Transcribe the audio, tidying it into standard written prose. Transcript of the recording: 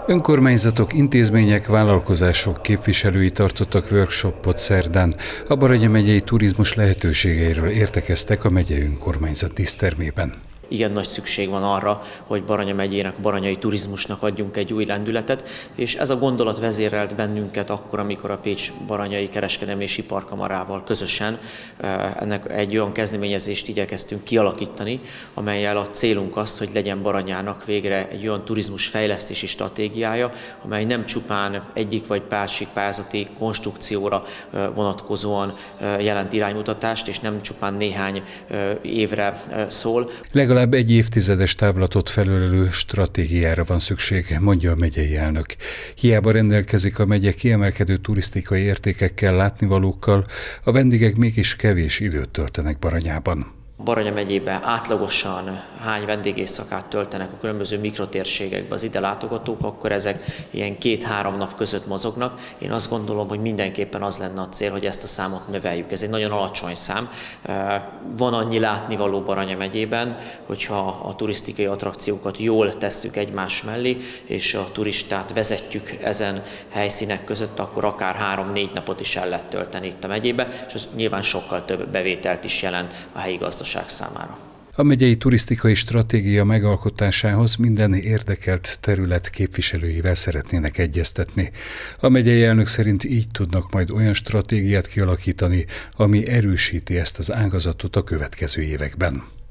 Önkormányzatok, intézmények, vállalkozások képviselői tartottak workshopot szerdán. A Baranya megyei turizmus lehetőségeiről értekeztek a megyei önkormányzat dísztermében. Igen nagy szükség van arra, hogy Baranya megyének, baranyai turizmusnak adjunk egy új lendületet, és ez a gondolat vezérelt bennünket akkor, amikor a Pécs-Baranyai Kereskedelmi és Iparkamarával közösen ennek egy olyan kezdeményezést igyekeztünk kialakítani, amellyel a célunk az, hogy legyen Baranyának végre egy olyan turizmusfejlesztési stratégiája, amely nem csupán egyik vagy másik pályázati konstrukcióra vonatkozóan jelent iránymutatást, és nem csupán néhány évre szól. Legalább egy évtizedes távlatot felölelő stratégiára van szükség, mondja a megyei elnök. Hiába rendelkezik a megye kiemelkedő turisztikai értékekkel, látnivalókkal, a vendégek mégis kevés időt töltenek Baranyában. Baranya megyében átlagosan hány vendégészakát töltenek a különböző mikrotérségekbe az ide látogatók, akkor ezek ilyen 2-3 nap között mozognak. Én azt gondolom, hogy mindenképpen az lenne a cél, hogy ezt a számot növeljük. Ez egy nagyon alacsony szám. Van annyi látnivaló Baranya megyében, hogyha a turisztikai attrakciókat jól tesszük egymás mellé, és a turistát vezetjük ezen helyszínek között, akkor akár 3-4 napot is el lehet tölteni itt a megyébe, és az nyilván sokkal több bevételt is jelent a helyi gazdaság számára. A megyei turisztikai stratégia megalkotásához minden érdekelt terület képviselőivel szeretnének egyeztetni. A megyei elnök szerint így tudnak majd olyan stratégiát kialakítani, ami erősíti ezt az ágazatot a következő években.